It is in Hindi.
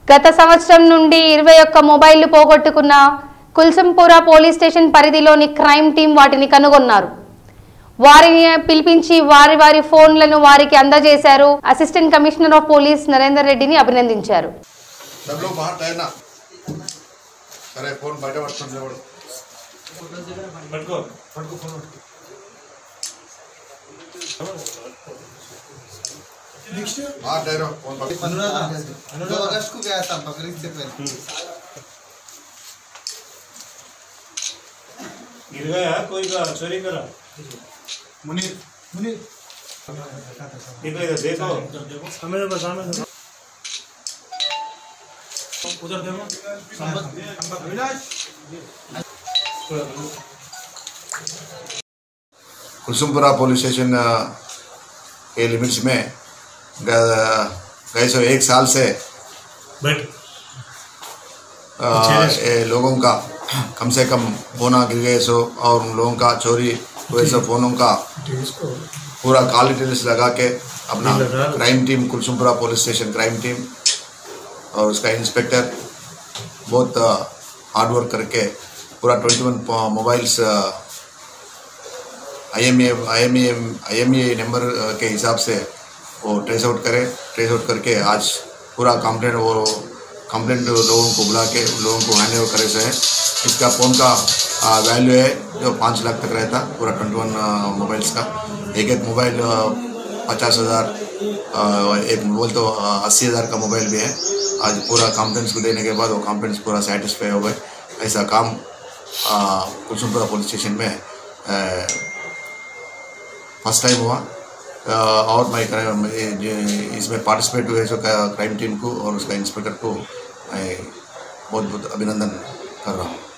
గత సంవత్సరం నుండి 21 మొబైల్లు పోగొట్టుకున్న కుల్సంపుర పోలీస్ స్టేషన్ పరిధిలోని క్రైమ్ టీం వాటిని కనుగొన్నారు. వారిని పిలిపించి వారి ఫోన్లను వారికి అందజేశారు. Assistant commissioner of police Narender రెడ్డిని అభినందించారు. अगस्त को गया था बकरीद से पहले गिर गया कोई का चोरी करा मुनीर इधर देखो हमें बताना उधर देखो अविनाश कुलसुमपुरा पुलिस स्टेशन के लिमिट्स में गए 1 साल से लोगों का कम से कम फोन गिर गए सो और उन लोगों का चोरी हुए सब फोनों का पूरा कॉल डिटेल्स लगा के अपना crime team Kulsumpura police station crime team और उसका इंस्पेक्टर बहुत हार्ड वर्क करके पूरा 21 मोबाइल्स IMEI नंबर के हिसाब से वो ट्रेस आउट करके आज पूरा कंप्लेंट लोगों को बुला के लोगों को हैंड ओवर करे से है। इसका फ़ोन का वैल्यू है जो 5 लाख तक रहता पूरा 21 मोबाइल्स का। एक मोबाइल 50,000 एक मोबाइल तो 80,000 का मोबाइल भी है। आज पूरा कंप्लेंट्स को देने के बाद वो कंप्लेंट्स पूरा सेटिस्फाई हो गए। ऐसा काम कुलसुमपुरा पुलिस स्टेशन में फर्स्ट टाइम हुआ और मैं इसमें पार्टिसिपेट हुए जो क्राइम टीम को और उसका इंस्पेक्टर को मैं बहुत बहुत अभिनंदन कर रहा हूँ।